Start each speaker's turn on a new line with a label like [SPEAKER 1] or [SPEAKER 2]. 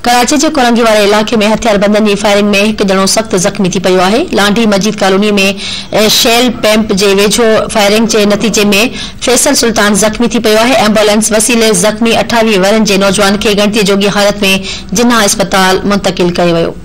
[SPEAKER 1] कराची के कोरंगी वाले इलाके में हथियारबंदनि जी फायरिंग में एक ॼणो सख्त ज़ख्मी थी पियो आहे। लांडी मस्जिद कॉलोनी में शेल पंप जे वेझो फायरिंग के नतीजे में फैसल सुल्तान ज़ख्मी थी पियो आहे। एम्बुलेंस वसीले ज़ख्मी 28 वरनि जे नौजवान के गणती जोगी हालत में जिन्ना अस्पताल मुंतकिल कयो वियो।